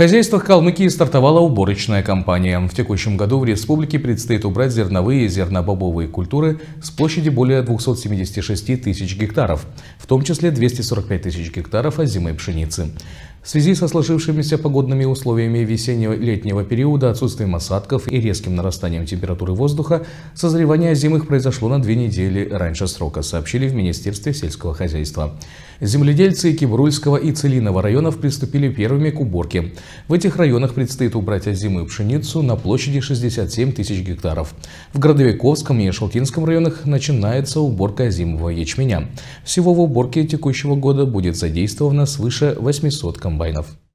хозяйствах Калмыкии стартовала уборочная кампания. В текущем году в республике предстоит убрать зерновые и зернобобовые культуры с площади более 276 тысяч гектаров, в том числе 245 тысяч гектаров озимой пшеницы. В связи со сложившимися погодными условиями весенне-летнего периода, отсутствием осадков и резким нарастанием температуры воздуха, созревание озимых произошло на 2 недели раньше срока, сообщили в Министерстве сельского хозяйства. Земледельцы Кибрульского и Целиного районов приступили первыми к уборке. В этих районах предстоит убрать озимую пшеницу на площади 67 тысяч гектаров. В Городовиковском и Шалтинском районах начинается уборка озимого ячменя. Всего в уборке текущего года будет задействовано свыше 800 комбайнов.